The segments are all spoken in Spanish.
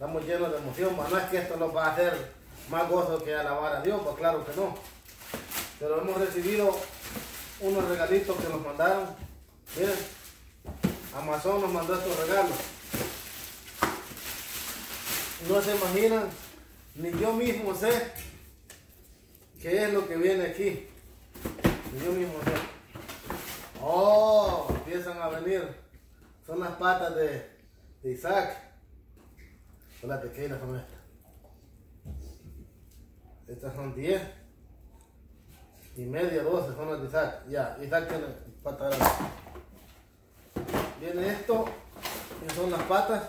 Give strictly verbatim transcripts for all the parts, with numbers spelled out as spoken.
Estamos llenos de emoción, no es que esto nos va a hacer más gozo que alabar a Dios, pues claro que no. Pero hemos recibido unos regalitos que nos mandaron. Miren, Amazon nos mandó estos regalos. No se imaginan, ni yo mismo sé qué es lo que viene aquí. Ni yo mismo sé. Oh, empiezan a venir. Son las patas de, de Isaac. Son las pequeñas, son estas. Estas son diez y media, doce, son las de Isaac. Ya, Isaac tiene patas grandes. Viene esto, que son las patas.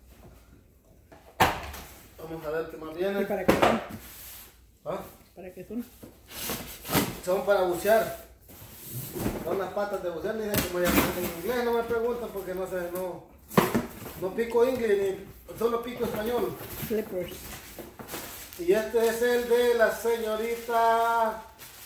Vamos a ver qué más viene. ¿Y para qué son? ¿Ah? ¿Para qué son? Son para bucear. Son las patas de bucear, ni de cómo llaman en inglés, no me preguntan porque no sé, no, no pico inglés, ni solo pico español. Flippers. Y este es el de la señorita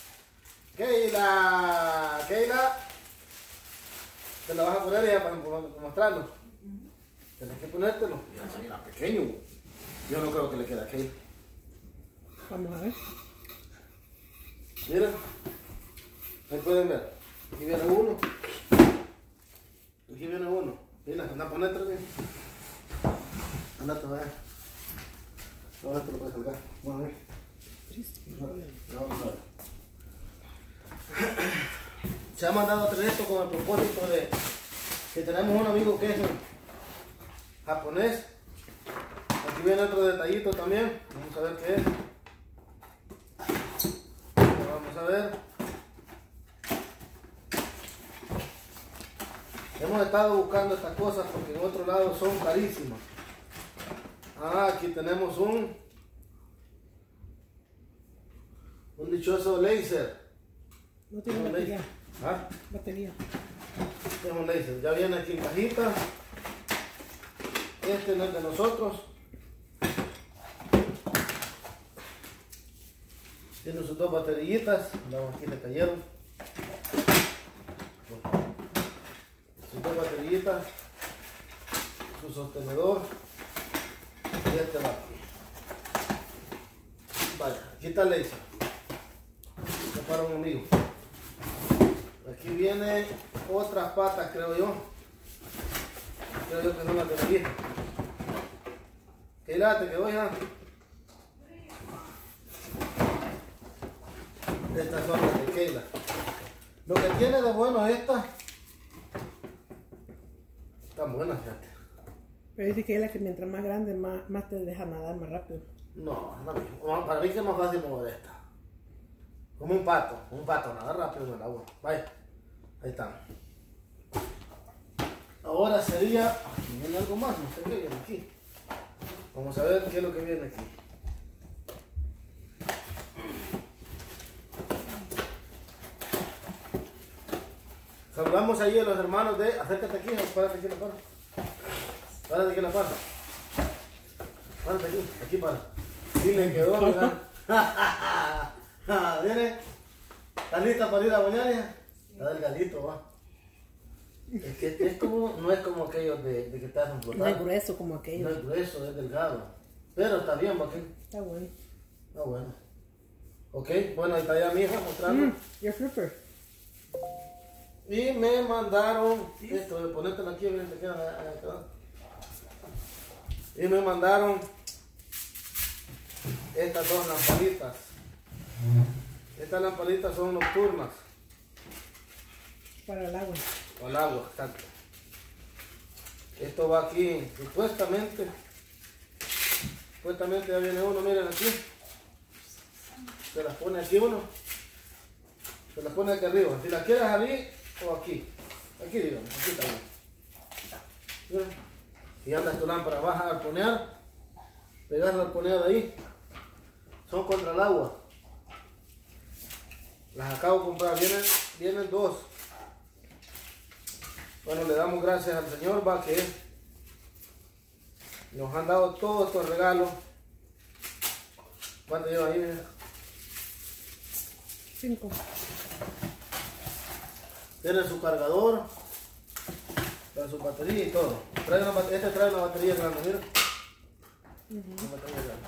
Keila. Keila, te la vas a poner ya para mostrarlo. Tienes que ponértelo. Mira, mira, pequeño. Yo no creo que le quede a Keila. Vamos a ver. Miren, ahí pueden ver. Aquí viene uno. Aquí viene uno. Mira, anda a ponértelo bien. Anda a ver. No, esto lo puedes colgar. Vamos a ver. Vamos a ver. Se ha mandado a traer esto con el propósito de que tenemos un amigo que es japonés. Aquí viene otro detallito también. Vamos a ver qué es. Vamos a ver. Hemos estado buscando estas cosas porque en otro lado son carísimas. Ah, aquí tenemos un un dichoso laser. No tiene Un batería. laser. ¿Ah? Batería. Este es un laser. Ya viene aquí en cajita. Este no es de nosotros. Tiene sus dos baterillitas. Las aquí le cayeron. Sus dos baterillitas. Su sostenedor. Y este va aquí. Vaya, aquí está el laser. Esto es para un amigo. Aquí viene otras patas, creo yo. Creo yo que son las de la vieja. ¿Qué late quedó ya? Estas son las de Keila. Lo que tiene de bueno es esta. Están buenas, fíjate. Pero dice que es la que mientras más grande, más, más te deja nadar más rápido. No, no, para mí que es más fácil mover esta. Como un pato, un pato, nada rápido en el agua. Vaya, ahí están. Ahora sería, aquí viene algo más, no sé qué viene aquí. Vamos a ver qué es lo que viene aquí. Saludamos ahí a los hermanos de, acércate aquí, párate aquí en la par. Párate aquí en la par. Párate aquí, aquí para. Sí le quedó, ¿verdad? Viene. ¿Estás lista para ir a bañar ya? Está delgadito, va. Es que es como, no es como aquellos de, de que te hacen flotar. No es grueso como aquello. No es grueso, es delgado. Pero está bien, ¿va? Está bueno. Está bueno. Ok, bueno, ahí está ya mi hija mostrando. Mm, your flipper. Y me mandaron, esto de ponértelo aquí, bien, te quedan acá. Y me mandaron estas dos lamparitas. Estas lamparitas son nocturnas. Para el agua. O el agua, exacto. Esto va aquí, supuestamente. Supuestamente ya viene uno, miren aquí. Se las pone aquí uno. Se las pone aquí arriba. Si las quieres ahí o aquí. Aquí digamos, aquí también. Mira. Y andas tu lámpara, vas a arponear. Pegas la arponeada ahí. Son contra el agua. Las acabo de comprar, vienen, vienen dos. Bueno, le damos gracias al Señor, va, que nos han dado todos estos regalos. ¿Cuánto lleva ahí? Mira? Cinco. Tiene su cargador, para su batería y todo. Trae una, este trae una batería grande, mira. No me tengo idea.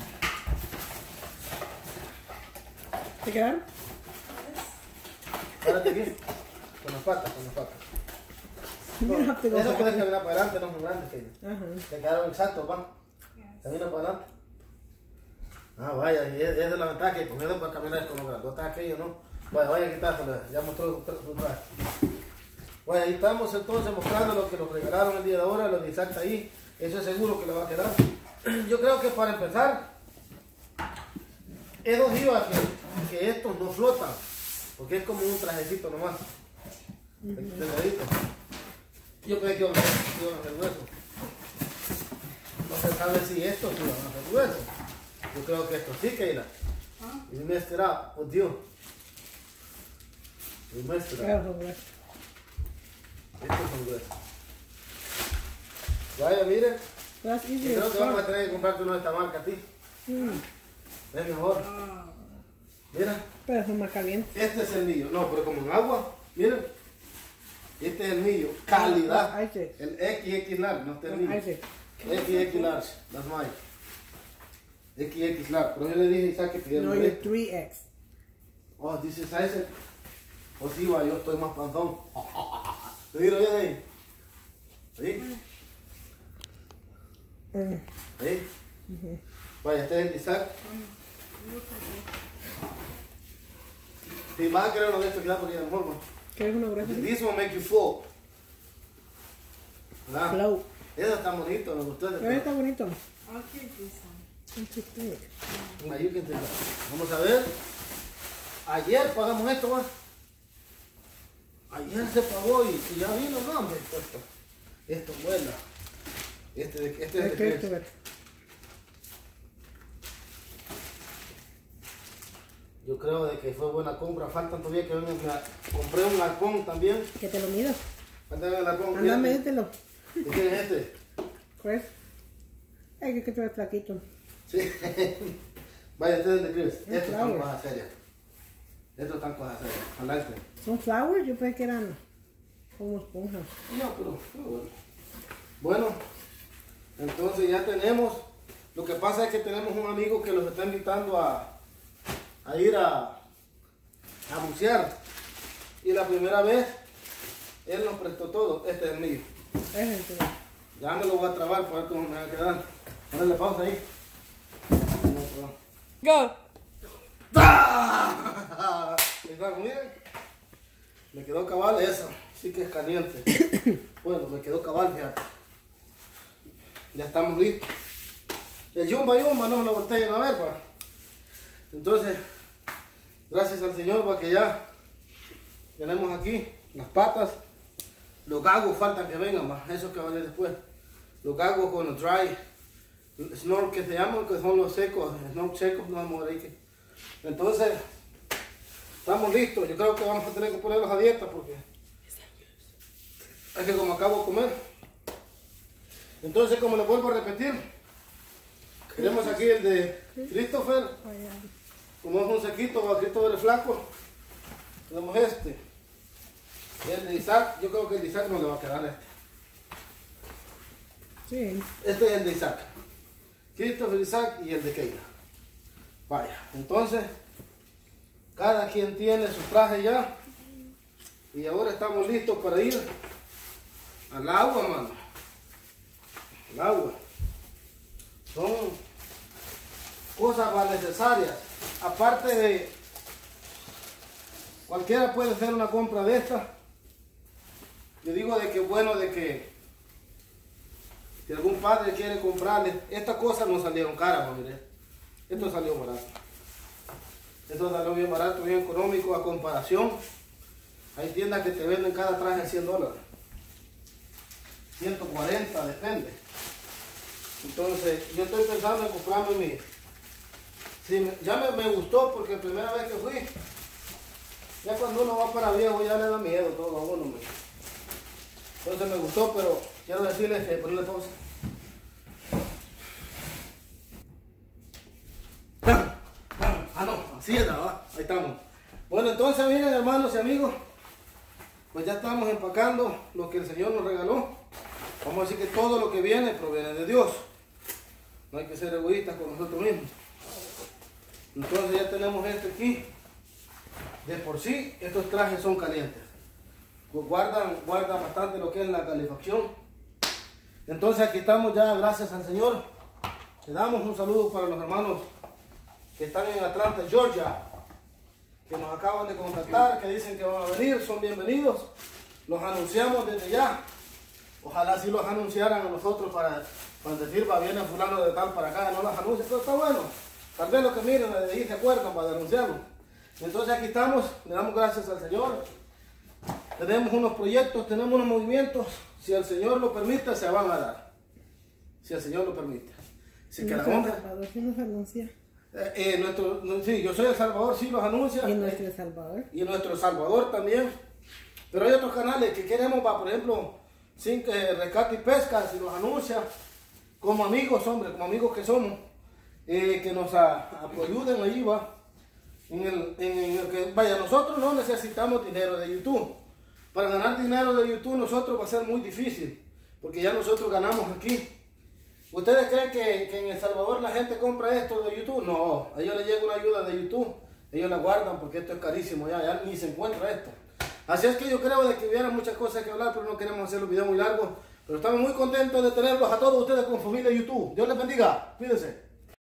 ¿Te quedaron? Párate aquí. Con las patas, con las patas. You don't have to go Eso back. puedes caminar para adelante, no es muy grande, que Ajá. te quedaron exactos, va. Camina para adelante. Ah, vaya, y esa es la ventaja que con eso para caminar con los grandotes aquellos, ¿no? Vaya, vaya a quitárselo, ya mostró su su traje. Bueno, ahí estamos entonces mostrando lo que nos regalaron el día de ahora, lo de Isaac ahí. Eso es seguro que le va a quedar. Yo creo que para empezar, es dos días que, que estos no flotan, porque es como un trajecito nomás. Delgadito. Yo creo que iban a hacer, iban a hacer hueso. No se sabe si estos iban a hacer hueso. Yo creo que estos sí, Keila. Y me estará, oh Dios. Y me estará. Claro, güey. Estos son huesos. Vaya, miren. That's Yo easy creo as que vamos a fuck. tener que comprarte uno de esta marca a ti. Mm. Es mejor. Mira, Pero son más calientes. este es el mío. No, pero como en agua, miren. Este es el mío. Calidad. Ah, Isaac. El equis equis large, no este es el mío. Isaac. equis equis large, that's mine. equis equis large. Pero yo le dije a Isaac que pidiera No, un you're esto. three X. Oh, dice Isaac. O sí, va, yo estoy más panzón. ¿Te digo bien ahí? ¿Sí? Mm. ¿Sí? Vaya, este es el de Isaac. Si vas a querer uno de estos, queda porque ya no forma. ¿Quieres uno grueso? This will make you full. ¿Verdad? Flow. Eso está bonito, me gustó. Pero está bonito. I'll keep this one. It's too thick. Ahí que te- Vamos a ver. Ayer pagamos esto, va. Ayer se pagó y, y ya vino, no, hombre. Esto, esto vuela. Este, de- este es de Este, tres. este, ve. Yo creo de que fue buena compra. Faltan todavía que vengan. me- Compré un arpón también. Que te lo mido. Falta el arpón. Anda, Mira, médetelo. ¿y quién es este? Chris. Ay, que que tú eres flaquito. Sí. Vaya, este es el de Chris. Es Estos están flower. cosas serias. Estos están cosas serias. Adelante. ¿Son flowers? Yo pensé que eran como esponjas. No, pero, pero bueno. Bueno, entonces ya tenemos. Lo que pasa es que tenemos un amigo que los está invitando a, a ir a, a bucear. Y la primera vez, él nos prestó todo. Este es el mío. Es el que... Ya me lo voy a trabar para ver cómo me va a quedar. Ponle pausa ahí. No, perdón. Go. ¡Ah! Miren, me quedó cabal eso. Sí que es caliente. Bueno, me quedó cabal, fíjate. Ya estamos listos. El yumba yumba, no la botella, a ver, pa. Entonces, gracias al Señor, para que ya tenemos aquí las patas. Los gagos faltan que vengan, más eso que va a venir después. Los gagos con los dry snort que se llaman, que son los secos, snort secos, no vamos a ver ahí que. Entonces, estamos listos. Yo creo que vamos a tener que ponerlos a dieta porque es que como acabo de comer. Entonces, como les vuelvo a repetir, tenemos aquí el de Christopher, como es un sequito, Christopher es flaco. Tenemos este. Y el de Isaac, yo creo que el de Isaac no le va a quedar este. Sí. Este es el de Isaac. Christopher, Isaac y el de Keila. Vaya, entonces, cada quien tiene su traje ya. Y ahora estamos listos para ir al agua, mano. Al agua. Son cosas más necesarias. Aparte de, cualquiera puede hacer una compra de esta. Yo digo de que bueno de que si algún padre quiere comprarle, estas cosas no salieron caras, mire. Esto salió barato. Esto salió bien barato, bien económico a comparación. Hay tiendas que te venden cada traje cien dólares. ciento cuarenta, depende. Entonces, yo estoy pensando en comprarme mi... Sí, me- ya me, me gustó porque la primera vez que fui, ya cuando uno va para viejo ya le da miedo todo a uno. Me. Entonces me gustó, pero quiero decirles que ponerle pausa. Ah, no, así es, ¿verdad? Ahí estamos. Bueno, entonces miren, hermanos y amigos, pues ya estamos empacando lo que el Señor nos regaló. Vamos a decir que todo lo que viene proviene de Dios. No hay que ser egoístas con nosotros mismos. Entonces ya tenemos este aquí. De por sí, estos trajes son calientes. Pues guardan, guardan bastante lo que es la calefacción. Entonces aquí estamos ya, gracias al Señor. Le damos un saludo para los hermanos que están en Atlanta, Georgia, que nos acaban de contactar, que dicen que van a venir, son bienvenidos. Los anunciamos desde ya. Ojalá si los anunciaran a nosotros para, para decir, va, viene fulano de tal para acá, no los anuncian, pero está bueno. Tal vez los que miren desde ahí se acuerdan para denunciarlo. Entonces aquí estamos, le damos gracias al Señor. Tenemos unos proyectos, tenemos unos movimientos. Si el Señor lo permite, se van a dar. Si el Señor lo permite. Si que la onda, Salvador sí nos anuncia. eh, eh, nuestro, no, sí, yo soy El Salvador, sí los anuncia. Y nuestro Salvador. Y nuestro Salvador también. Pero hay otros canales que queremos, va, por ejemplo, sin que rescate y pesca, si los anuncia, como amigos, hombre, como amigos que somos, eh, que nos a, a, ayuden ahí, va. En el, en, en el que, vaya, nosotros no necesitamos dinero de YouTube. Para ganar dinero de YouTube nosotros va a ser muy difícil, porque ya nosotros ganamos aquí. ¿Ustedes creen que, que en El Salvador la gente compra esto de YouTube? No, a ellos les llega una ayuda de YouTube, ellos la guardan porque esto es carísimo, ya, ya ni se encuentra esto. Así es que yo creo de que hubiera muchas cosas que hablar, pero no queremos hacer los videos muy largos. Pero estamos muy contentos de tenerlos a todos ustedes con familia YouTube. Dios les bendiga, cuídense.